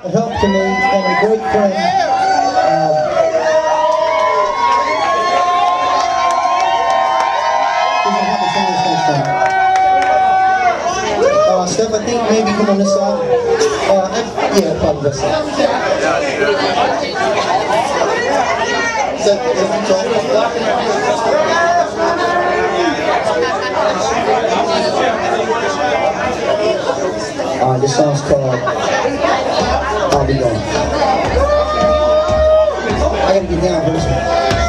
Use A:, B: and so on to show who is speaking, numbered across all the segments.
A: help to me and a great friend. Steph, I think maybe come on this side. Yeah, probably this side. Alright, this song's called I'll Be Gone. I gotta get down for this one.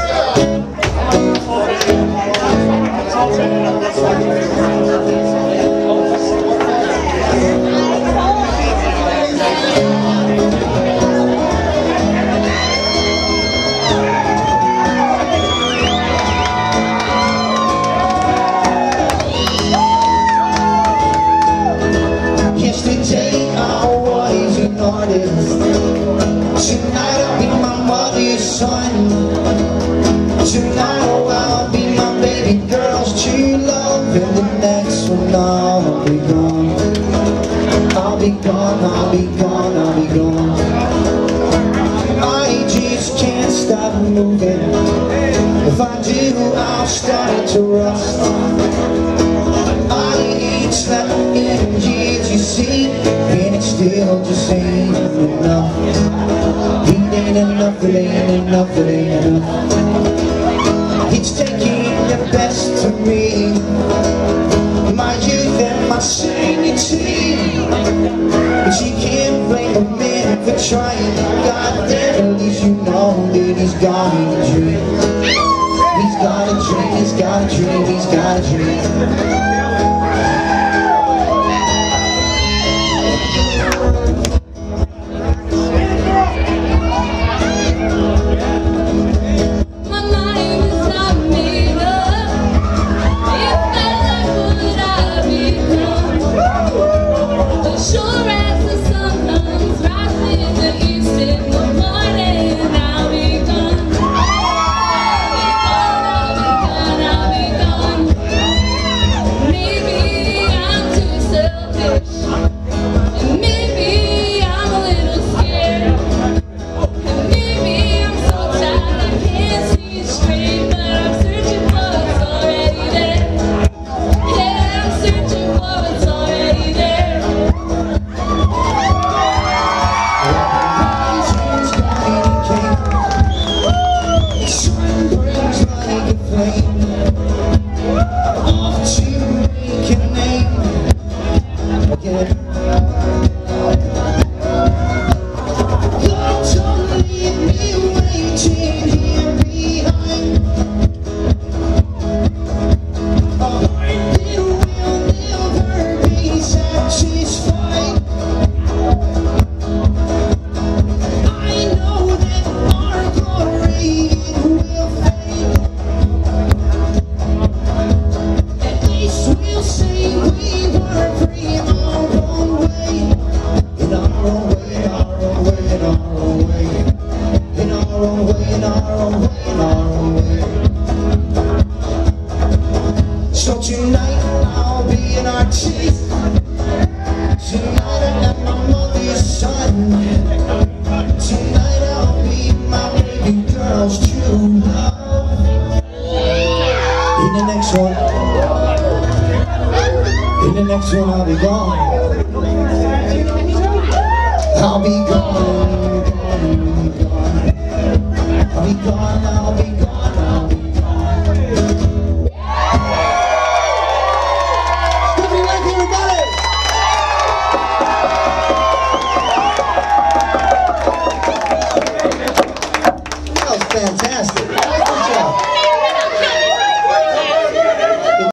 A: Tonight I'll be my mother's son. Tonight I'll be my baby girl's true love. And the next one I'll be gone. I'll be gone, I'll be gone, I'll be gone. I just can't stop moving. If I do, I'll start to rust. I ain't slept in years, you see, and it still just ain't enough. It ain't enough, it ain't enough, it ain't enough. It's taking the best of me, my youth and my sanity. But you can't blame a man for trying. God damn, at least you know that he's got a dream. He's got a dream, he's got a dream, he's got a dream. So tonight I'll be an artist. Tonight I'm my mother's son. Tonight I'll be my baby girl's true love. In the next one, I'll be gone. I'll be gone, gone, gone. I'll be gone now.